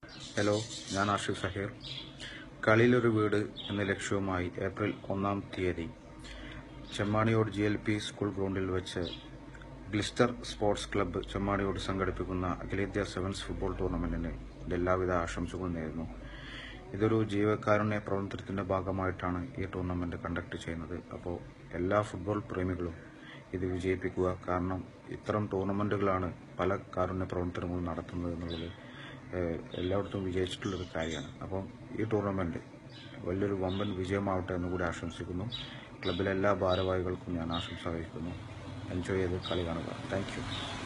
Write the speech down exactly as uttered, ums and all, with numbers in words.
Hello, ഞാൻ ആഷിഫ് സഹീർ. കളിയിലൊരു വീട് എന്ന ലക്ഷ്യവുമായി ഏപ്രിൽ ഒന്നാം തീയതി Chemmaniyode G L P school ഗ്രൗണ്ടിൽ വെച്ച് ഗ്ലിസ്റ്റർ സ്പോർട്സ് ക്ലബ്ബ് ചെമ്മാണിയോട് സംഘടിപ്പിക്കുന്ന അഖിലേന്ത്യാ സെവൻസ് ഫുട്ബോൾ ടൂർണമെന്റിന് എല്ലാവിധ ആശംസകളും നേരുന്നു. ഇതൊരു ജീവകാരുണ്യ പ്രവർത്തനത്തിന്റെ ഭാഗമായിട്ടാണ് ഈ ടൂർണമെന്റ് കണ്ടക്ട് ചെയ്യുന്നത്. അപ്പോൾ എല്ലാ ഫുട്ബോൾ പ്രേമികളും ഇത് വിജയിപ്പിക്കുക. കാരണം ഇത്തരം ടൂർണമെന്റുകളാണ് പല കാരുണ്യ പ്രവർത്തനങ്ങളും നടത്തുന്നത് എന്നുള്ളത് എല്ലായിടത്തും വിജയിച്ചിട്ടുള്ളൊരു കാര്യമാണ്. അപ്പം ഈ ടൂർണമെന്റ് വലിയൊരു വമ്പൻ വിജയമാവട്ടെ എന്നുകൂടി ആശംസിക്കുന്നു. ക്ലബിലെ എല്ലാ ഭാരവാഹികൾക്കും ഞാൻ ആശംസ അറിയിക്കുന്നു. എൻജോയ് ചെയ്ത് കളി കാണുക. Thank U.